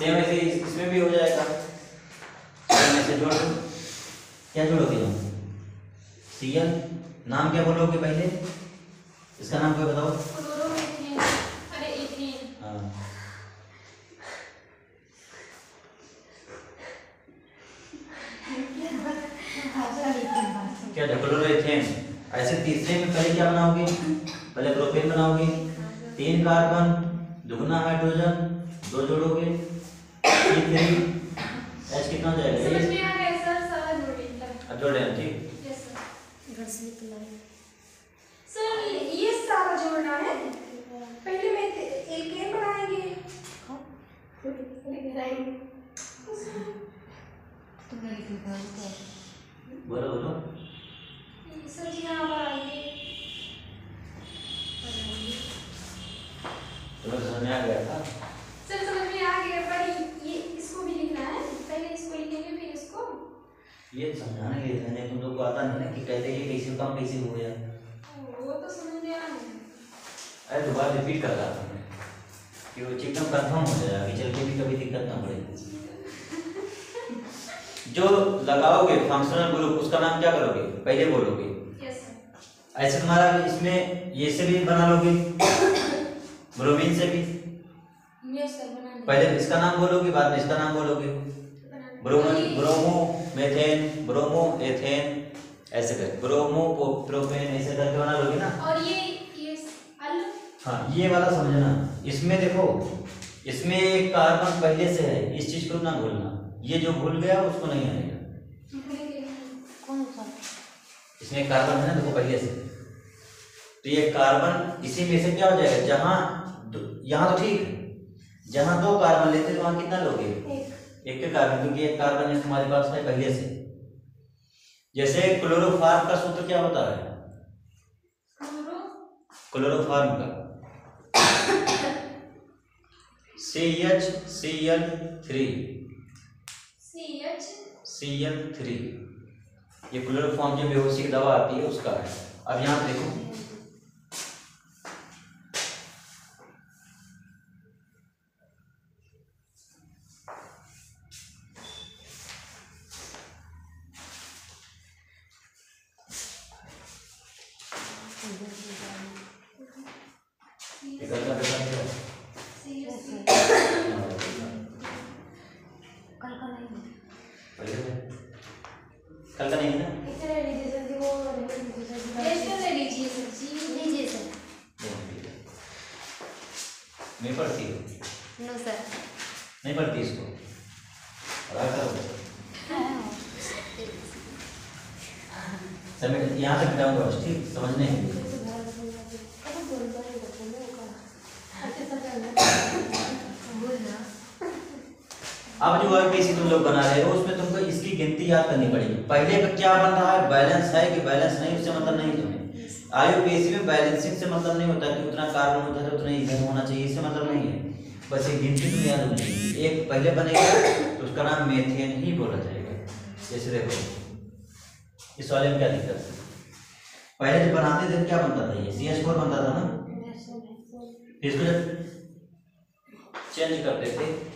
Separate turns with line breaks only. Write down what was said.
Same ऐसे इसमें भी हो जाएगा। ऐसे जोड़ दो, क्या जोड़ोगे हम? Cl, नाम क्या बोलोगे पहले? इसका नाम क्या बताओ?
क्लोरोमीथेन। अरे इथेन।
हाँ, क्या क्लोरोइथेन। ऐसे तीसरे में पहले क्या बनाओगे? पहले प्रोपेन बनाओगे, 3 कार्बन, दुगना हाइड्रोजन, 2 जोड़ोगे, C3, H कितना हो जाएगा?
समझ में आ गया सर, सारा जोड़ देंगे।
अब जोड़ रहे हैं, ठीक।
यस सर, ये सारा जोड़ना है। पहले में एल्केन बनाएंगे।
बोलो बोलो।
सर जी यहाँ पर आइए।
तुम्हें समझ में आ गया था?
सर समझ में आ गया, पर ये इसको भी लिखना है। पहले इसको लिखेंगे फिर इसको।
ये समझाने के लिए था, नहीं तुम लोग को आता नहीं ना कि कहते ये कैसे काम कैसे हो गया।
वो तो समझ में आ गया।
अरे दोबारा रिपीट कर रहा था मैं कि वो एकदम कंफर्म हो जाए, आगे चल के भी कभी दिक्कत ना पड़े। जो लगाओगे फंक्शनल ग्रुप, उसका नाम क्या करोगे? पहले बोलोगे।
Yes sir.
ऐसे तुम्हारा इसमें ये से भी बना लोगे, ब्रोमीन से भी।
यस सर, बना लेंगे।
पहले इसका नाम बोलोगे, बाद में इसका नाम बोलोगे। Bromine, bromo methane, bromo ethane, ऐसे कर ब्रोमो प्रोपेन, ऐसे करके बना लोगे ना।
और ये अल।
हाँ, ये वाला समझना। इसमें देखो, इसमें एक कार्बन पहले से है, इस चीज को ना भूलना। ये जो भूल गया उसको नहीं आएगा।
कौन सा?
इसमें एक कार्बन है ना, देखो पहले से, तो ये कार्बन इसी में से क्या हो जाएगा? जहां यहाँ तो ठीक है, जहां 2 कार्बन लेते तो वहां कितना लोगे? एक कार्बन, क्योंकि एक कार्बन है तुम्हारे पास है पहले से। जैसे क्लोरोफॉर्म का सूत्र क्या होता है? क्लोरोफॉर्म का CH Cl3, ये क्लोरोफॉर्म जो बेहोशी की दवा आती है उसका है। अब यहाँ देखो, कल का नहीं है ना? नहीं पढ़ती हो?
No sir.
नहीं पढ़ती इसको? समय यहाँ तक बताऊंगा बस, ठीक? समझने अब जो आईपीसी तुम लोग बना रहे हो उसमें तुमको इसकी गिनती याद करनी पड़ेगी। पहले का क्या बन रहा है? बैलेंस है कि बैलेंस नहीं, उससे मतलब नहीं तुम्हें। आईयूपीएसी में बैलेंसिंग से मतलब नहीं होता कि उतना कार्बन होता है उतना ईंधन होना चाहिए, इससे मतलब नहीं है। बस एक गिनती तुम्हें याद होनी चाहिए। एक पहले बनेगा तो उसका नाम मेथेन ही बोला जाएगा। जैसे देखो इस वाले में क्या दिक्कत है? पहले जब बनाते थे क्या बनता था? ये CH4 बनता था ना। इसको जब चेंज करते थे